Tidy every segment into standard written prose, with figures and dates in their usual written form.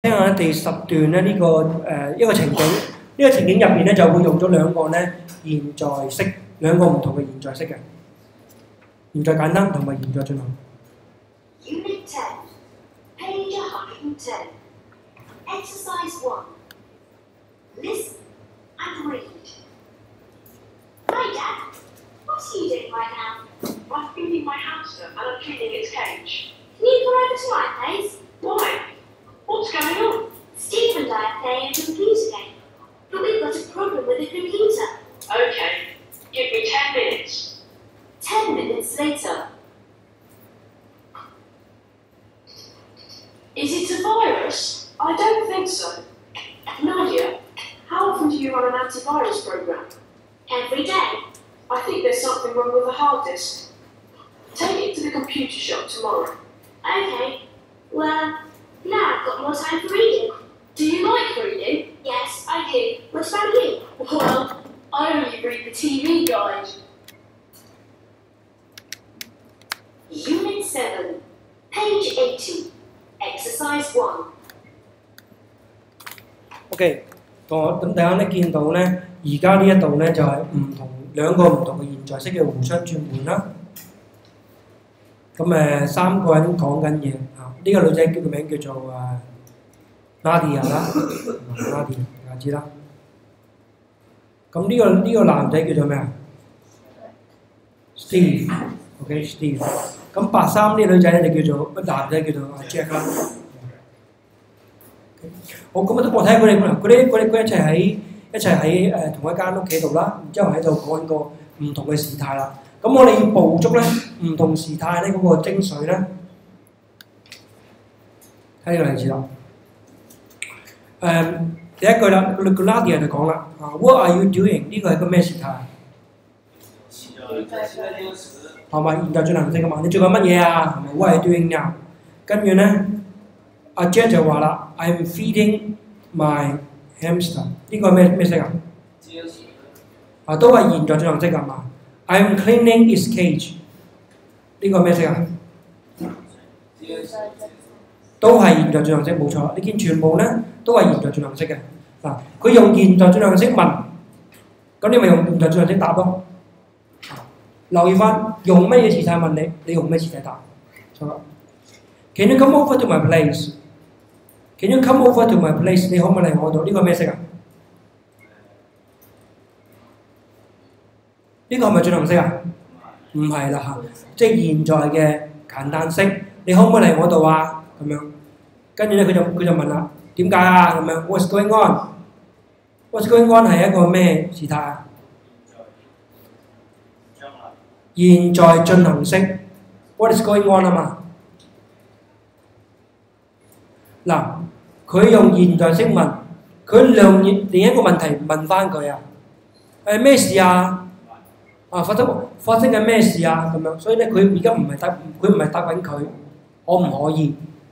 聽下第10段咧呢、一個情景，呢、個情景入邊咧就會用咗兩個咧現在式，兩個唔同嘅現在式嘅，現在簡單同埋現在進行。 Unit 10, page 110. Exercise 1. Listen and read. Hi, Dad. What are you doing right now? I'm feeding my hamster and I'm cleaning its cage. Can you come over to my place? Why? What's going on? Steve and I are playing a computer game, but we've got a problem with the computer. Okay, give me 10 minutes. 10 minutes later. Is it a virus? I don't think so. Nadia, how often do you run an antivirus program? Every day. I think there's something wrong with the hard disk. Take it to the computer shop tomorrow. Okay. Well, now I've got more time for reading. Do you like reading? Yes, I do. What about you? Well, I only read the TV guide. Unit 7, page 80, exercise 1. OK， 咁大家咧見到咧，而家呢一度咧就係兩個唔同嘅現在式嘅互相轉換啦。咁三個人講緊嘢啊，呢、個女仔叫個名叫做Nadia 啦，Nadia 大家知啦。咁呢個男仔叫做咩啊 ？Steve，OK Steve。咁白衫呢女仔咧就叫做男仔叫做Jack 啦。好，咁我睇下佢哋一齊喺同一間屋企度啦，然之後喺度講緊個唔同嘅時態啦。咁我哋要捕捉咧唔同時態咧嗰個精髓咧，睇呢個例子啦。第一句啦，個 Nadia 就講啦，What are you doing？ 呢個係個咩時態？係咪現在進行式㗎嘛？你做緊乜嘢啊？係咪 What are you doing now？ 跟住咧，阿 Jack 就話啦 ，I'm feeding my hamster。呢個係咩式啊？都係現在進行式㗎嘛 ？I'm cleaning its cage。呢個咩式啊？都係現在進行式，冇錯。你見全部咧都係現在進行式嘅。嗱，佢用現在進行式問，咁你咪用現在進行式答咯。留意翻，用乜嘢時態問你，你用咩時態答？錯啦。Can you come over to my place？ Can you come over to my place？ 你可唔可以嚟我度？呢個咩式啊？呢個係咪進行式啊？唔係啦嚇，即係現在嘅簡單式。你可唔可以嚟我度啊？咁樣，跟住咧佢就問啦，點解啊？咁樣 ，What's going on？What's going on 係一個咩時態啊？現在進行式 ，What is going on 啊嘛？嗱，佢用現在式問，佢另一個問題問翻佢啊，咩事啊？發生緊咩事啊？咁樣，所以咧佢而家唔係答緊佢，可唔可以？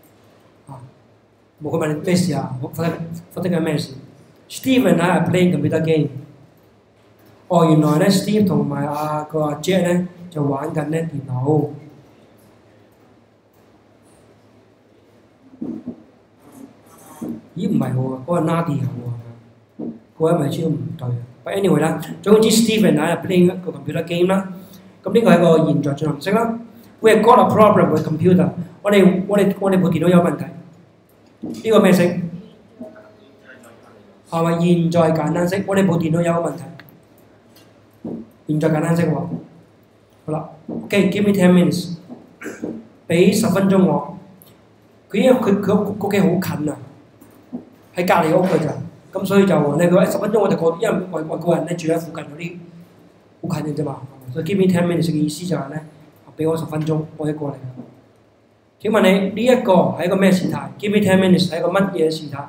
冇佢問你咩事啊？發生緊咩事 ？Steve and I are playing computer game。哦，原來咧 Steve 同埋個阿 Jack 咧就玩緊咧電腦。咦唔係喎，嗰個 Nadia 喎，嗰位咪知道唔對啊。But anyway 啦，總之 Steve and I are playing 一個 computer game 啦。咁呢個係個現在進行式啦。We have got a problem with computer。我哋部電腦有問題。呢個咩式？係咪現在簡單式？我哋部電腦有個問題。現在簡單式喎。好啦 ，OK，give me 10 minutes， 俾10分鐘我。因為佢屋企好近啊，喺隔離屋㗎咋，咁所以就你佢話10分鐘我就過，因為外國人咧住喺附近嗰啲好近嘅啫嘛，所以 give me 10 minutes 嘅意思就係咧，俾我10分鐘，我就過嚟。請問你呢一個係一個咩時態 ？Give me 10 minutes 係一個乜嘢時態？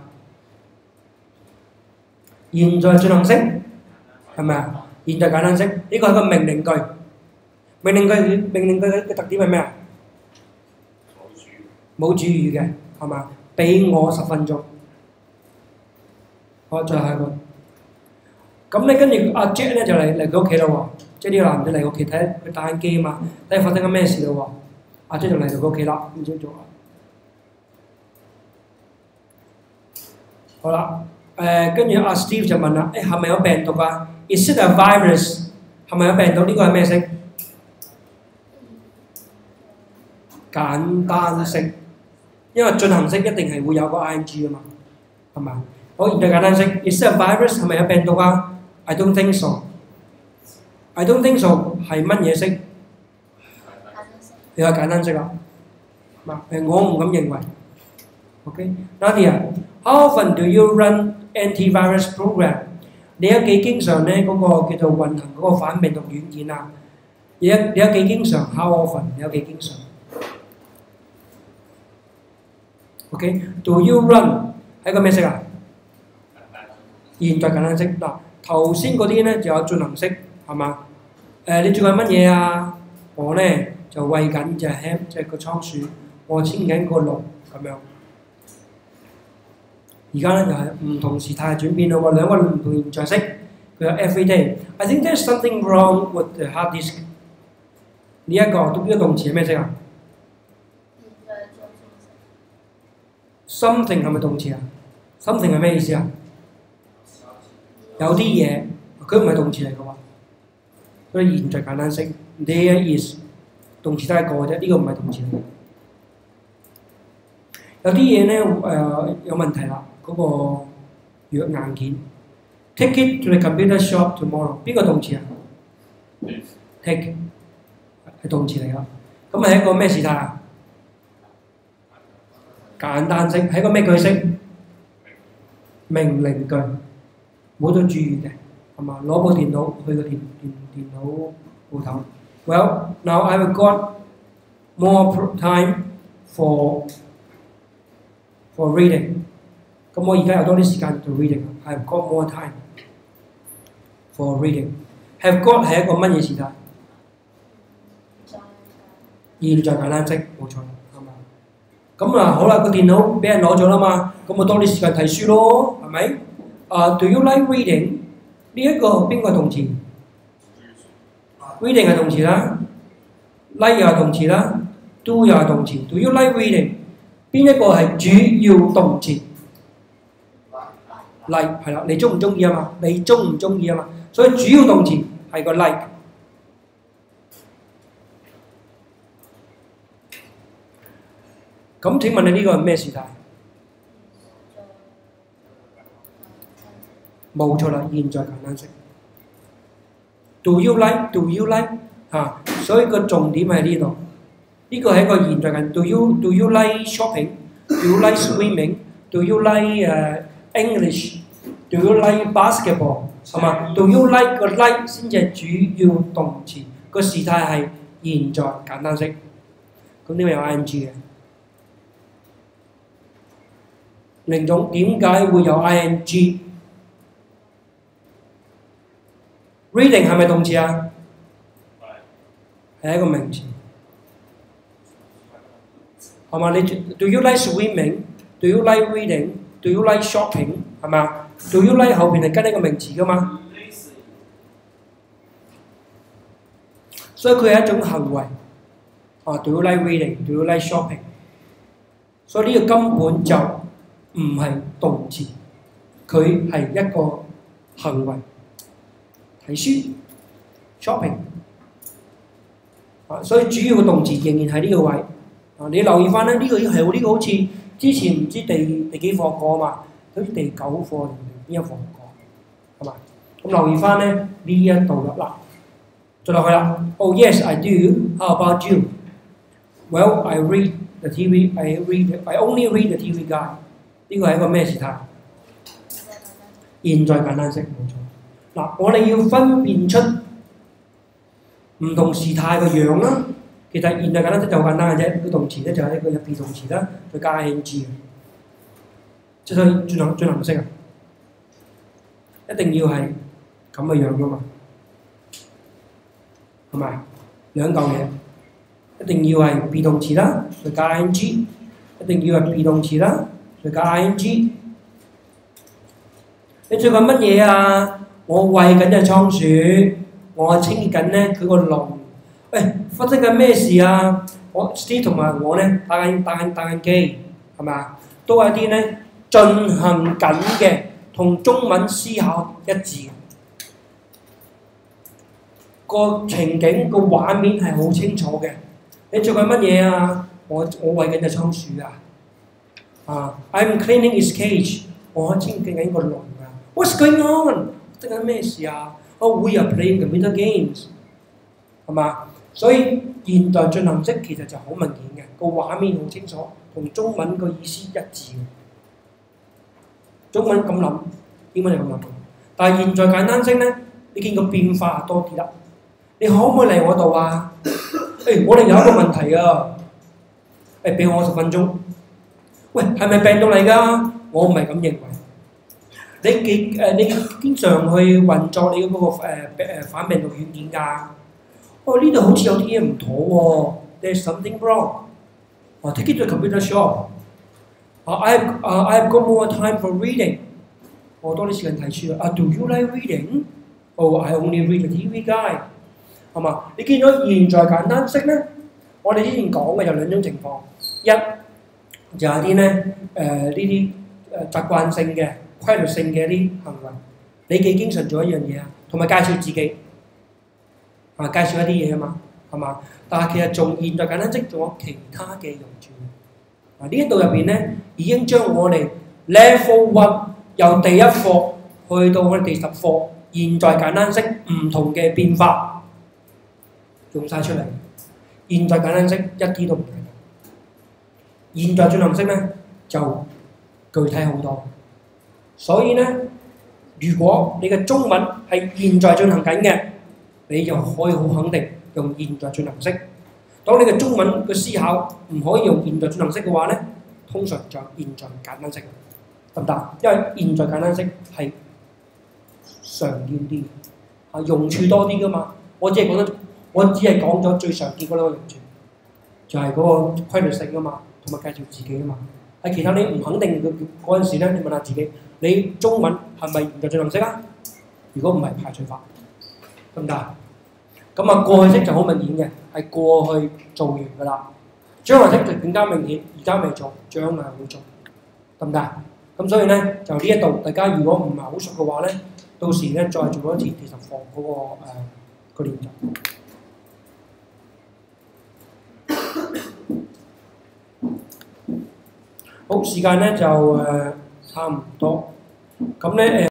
現在進行式係咪啊？現在簡單式，呢個係個命令句。命令句嘅特點係咩啊？冇主語嘅係嘛？俾我10分鐘。好，再下一個。咁咧跟住阿 Jack 咧就嚟佢屋企啦喎，即係呢個男仔嚟屋企睇佢打緊機啊嘛，睇發生緊咩事啦喎。阿 Jack 就嚟到佢屋企啦，咁先做。 好啦，跟住阿 Steve 就問啦，係咪有病毒啊 ？Is it a virus？ 係咪有病毒？呢個係咩式？簡單式，因為進行式一定係會有個 ing 啊嘛，係咪？好，現在簡單式 ，Is it a virus？ 係咪有病毒啊 ？I don't think so。I don't think so 係乜嘢式？又係簡單式啦。我唔咁認為。OK，Nadia，how often do you run antivirus program？ 你有幾經常咧嗰個叫做運行嗰個反病毒軟件啊？你有幾經常 ？How often？ 你有幾經常 ？OK，do you run 係個咩式啊？現在簡單式嗱，頭先嗰啲咧就有進行式係嘛？你做緊乜嘢啊？我咧就餵緊隻 ham 即係個倉鼠，我遷緊個籠咁樣。而家咧就係唔同時態轉變咯喎，兩個唔同現在式，佢有 everyday。I think there's something wrong with the hard disk。呢一個動詞係咩式啊 ？Something 係咪動詞啊 ？Something 係咩意思啊？有啲嘢佢唔係動詞嚟嘅喎，所以現在簡單式 there is 動詞得一個啫，呢個唔係動詞嚟嘅。有啲嘢咧有問題啦。嗰個弱硬件 ，take it to the computer shop tomorrow。邊個動詞啊 ？take 係動詞嚟㗎。咁係一個咩時態啊？簡單式係一個咩句式？命令句，冇咗注意嘅，係嘛？攞部電腦去個電腦鋪頭。Well, now I've got more time for reading。咁我而家有多啲時間做 reading。I've got more time for reading。Have got 係一個乜嘢時態？現在簡單式，冇錯，係嘛？咁啊，好啦，個電腦俾人攞咗啦嘛，咁我多啲時間睇書咯，係咪？Do you like reading？ 呢一個邊個動詞 ？reading 係動詞啦 ，like 又係動詞啦 ，do 又係動詞。Do you like reading？ 邊一個係主要動詞？ like 係啦，你中唔中意啊嘛？你中唔中意啊嘛？所以主要動詞係個 like。咁請問你呢個係咩時態？冇錯啦，現在簡單式。Do you like？ Do you like？ 所以個重點喺呢度。呢個係一個現在緊。Do you like shopping？Do you like swimming？Do you like English？ Do you like basketball？ 係嘛 ？Do you like 個 like 先至係主要動詞，個時態係現在簡單式。咁呢個有 ing 嘅。另種點解會有 ing？Reading 係咪動詞啊？係一個名詞。係嘛？你 Do you like swimming？Do you like reading？Do you like shopping？ 係嘛 ？Do you like 後邊係跟一個名詞噶嘛？所以佢係一種行為。Do you like reading？Do you like shopping？ 所以呢個根本就唔係動詞，佢係一個行為。睇書 shopping。所以主要嘅動詞仍然係呢個位。你留意翻咧，呢個係呢個好似之前唔知第幾課過嘛？好似第9課定邊一課過，係嘛？咁留意翻咧呢一度啦，嗱，再落去啦。Oh yes, I do. How about you? Well, I read the TV. I only read the TV guide. 呢個係一個咩時態？現在簡單式，冇錯。嗱，我哋要分辨出唔同時態個樣啦。其實現在簡單式就好簡單嘅啫，個動詞咧就係一個入 be 動詞啦，再加 ing 嘅。即係進行式啊，一定要係咁嘅樣噶嘛，係咪？兩嚿嘢一定要係 be 動詞啦，再加 ing， 一定要係 be 動詞啦，再加 ing。你做緊乜嘢啊？我餵緊隻倉鼠，我清潔緊咧佢個籠。發生緊咩事啊？我 Steve 同埋我咧打緊機，係咪啊？都係一啲咧。 進行緊嘅，同中文思考一致嘅。個情景個畫面係好清楚嘅。你做緊乜嘢啊？我餵緊隻倉鼠啊！I'm cleaning its cage。我清潔緊個籠啊。What's going on？ 即緊咩事啊？Oh, we are playing computer games。係嘛？所以現代進行式其實就好明顯嘅，個畫面好清楚，同中文個意思一致嘅。中文咁諗，英文就咁諗。但係現在簡單式咧，你見個變化多啲啦。你可唔可以嚟我度啊？我哋有一個問題啊！俾我10分鐘。喂，係咪病到你㗎？我唔係咁認為。你經常去運作你嗰個反病毒軟件㗎？呢度好似有啲嘢唔妥喎。There's something wrong. Take it to the computer shop. I've got more time for reading. 我多啲時間睇書啊。Do you like reading? Oh, I only read the TV guide. 係嘛？你見到現在簡單式咧，我哋之前講嘅有兩種情況，一就係啲咧呢啲習慣性嘅、規律性嘅一啲行為，你幾經常做一樣嘢啊，同埋介紹自己介紹一啲嘢啊嘛，係嘛？但係其實仲現在簡單式仲有其他嘅用處。呢一度入邊咧已經將我哋 Level 1由第一課去到我哋第10課，現在簡單式唔同嘅變化。用晒出嚟，現在簡單式一啲都唔緊要，現在進行式咧就具體好多。所以咧，如果你嘅中文係現在進行緊嘅，你就可以好肯定用現在進行式。當你嘅中文嘅思考唔可以用現在進行式嘅話咧，通常就現在簡單式，得唔得？因為現在簡單式係常見啲，用處多啲噶嘛。我只係講咗最常見嗰兩個用處，就係嗰個規律性啊嘛，同埋介紹自己啊嘛。喺其他你唔肯定嘅嗰陣時咧，你問下自己，你中文係咪現在進行式啊？如果唔係，排除法，得唔得？咁啊，過去式就好明顯嘅，係過去做完㗎啦。將來式就更加明顯，而家未做，將來會做，得唔得？咁所以咧，就呢一度，大家如果唔係好熟嘅話咧，到時咧再做一次第10課嗰個練習。好，時間咧就差唔多，咁咧